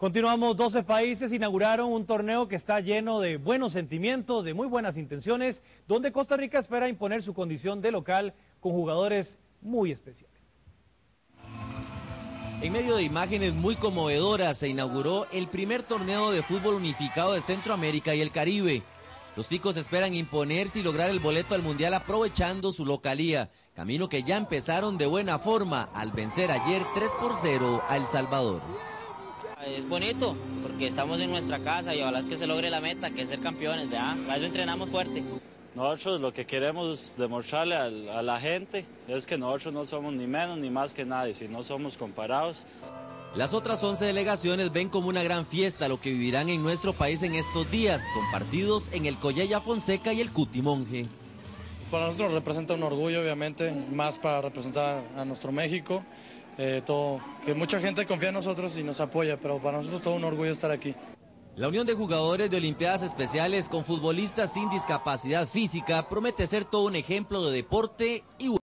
Continuamos, 12 países inauguraron un torneo que está lleno de buenos sentimientos, de muy buenas intenciones, donde Costa Rica espera imponer su condición de local con jugadores muy especiales. En medio de imágenes muy conmovedoras se inauguró el primer torneo de fútbol unificado de Centroamérica y el Caribe. Los ticos esperan imponerse y lograr el boleto al Mundial aprovechando su localía, camino que ya empezaron de buena forma al vencer ayer 3-0 a El Salvador. Es bonito porque estamos en nuestra casa y ojalá es que se logre la meta, que es ser campeones, ¿verdad? Para eso entrenamos fuerte. Nosotros lo que queremos demostrarle a la gente es que nosotros no somos ni menos ni más que nadie, si no somos comparados. Las otras 11 delegaciones ven como una gran fiesta lo que vivirán en nuestro país en estos días, con partidos en el Collella Fonseca y el Cutimonje. Para nosotros representa un orgullo, obviamente, más para representar a nuestro México. Que mucha gente confía en nosotros y nos apoya, pero para nosotros es todo un orgullo estar aquí. La Unión de Jugadores de Olimpiadas Especiales con futbolistas sin discapacidad física promete ser todo un ejemplo de deporte y